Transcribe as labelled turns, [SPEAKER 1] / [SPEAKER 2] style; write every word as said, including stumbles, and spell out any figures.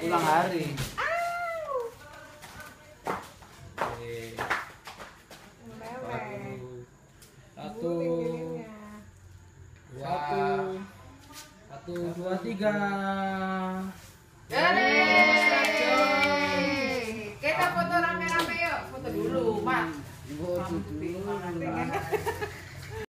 [SPEAKER 1] ulang hari. Satu, satu, satu, dua, tiga.
[SPEAKER 2] Kita foto rame-rame yuk. Foto dulu, Mak.
[SPEAKER 1] Foto dulu.